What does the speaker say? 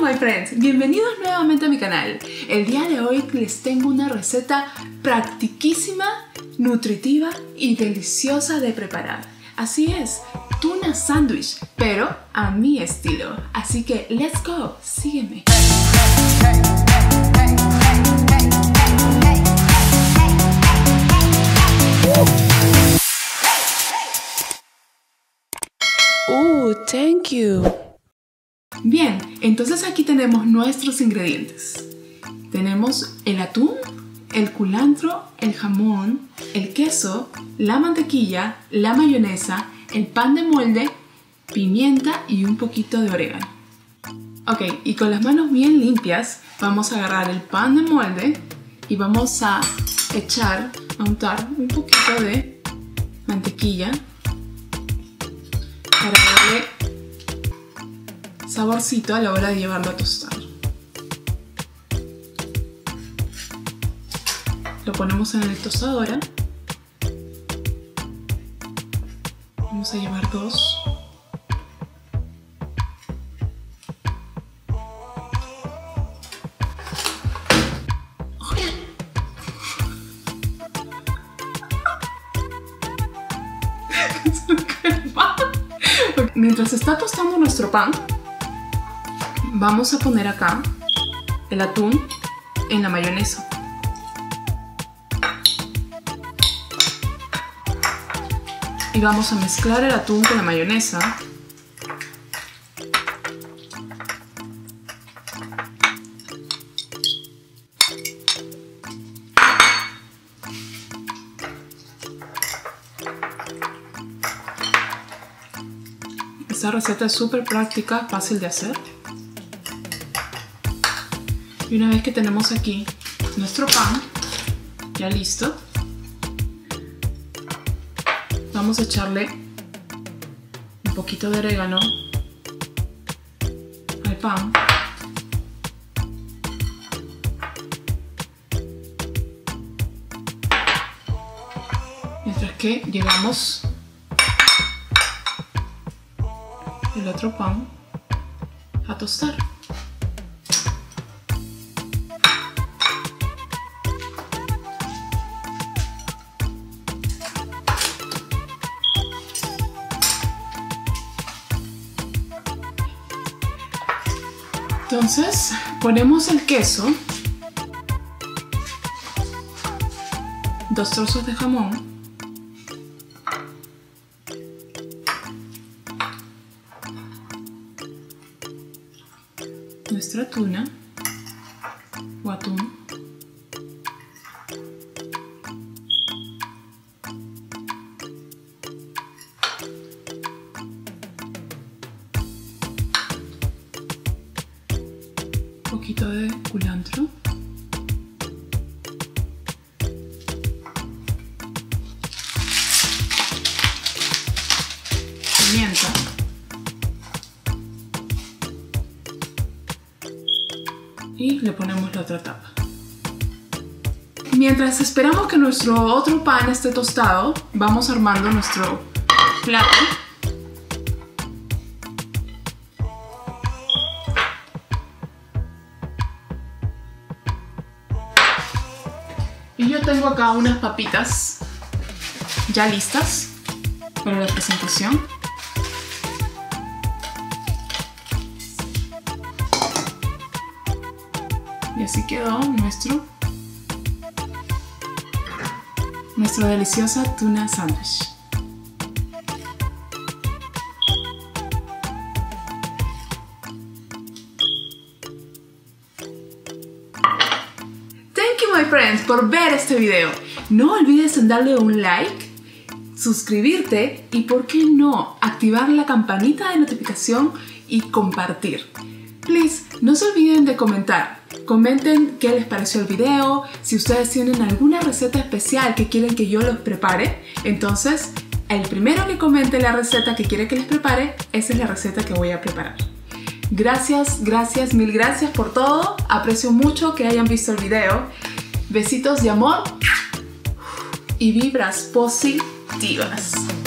my friends, bienvenidos nuevamente a mi canal. El día de hoy les tengo una receta practiquísima, nutritiva y deliciosa de preparar. Así es, tuna sándwich, pero a mi estilo. Así que let's go, sígueme. Thank you. Bien, entonces aquí tenemos nuestros ingredientes. Tenemos el atún, el culantro, el jamón, el queso, la mantequilla, la mayonesa, el pan de molde, pimienta y un poquito de orégano. Ok, y con las manos bien limpias vamos a agarrar el pan de molde y vamos a untar un poquito de mantequilla para darle saborcito a la hora de llevarlo a tostar. Lo ponemos en la tostadora. Vamos a llevar dos. Mientras está tostando nuestro pan, vamos a poner acá el atún en la mayonesa. Y vamos a mezclar el atún con la mayonesa. Esta receta es súper práctica, fácil de hacer. Y una vez que tenemos aquí nuestro pan ya listo, vamos a echarle un poquito de orégano al pan. Mientras que llevamos el otro pan a tostar. Entonces ponemos el queso, 2 trozos de jamón, nuestra tuna o atún, un poquito de culantro, pimienta, y le ponemos la otra tapa. Mientras esperamos que nuestro otro pan esté tostado, vamos armando nuestro plato. Y yo tengo acá unas papitas ya listas para la presentación. Y así quedó nuestra deliciosa tuna sándwich. Thank you my friends por ver este video. No olvides en darle un like, suscribirte y por qué no activar la campanita de notificación y compartir. Please, no se olviden de comentar. Comenten qué les pareció el video, si ustedes tienen alguna receta especial que quieren que yo los prepare. Entonces, el primero que comente la receta que quiere que les prepare, esa es la receta que voy a preparar. Gracias, mil gracias por todo. Aprecio mucho que hayan visto el video. Besitos de amor y vibras positivas.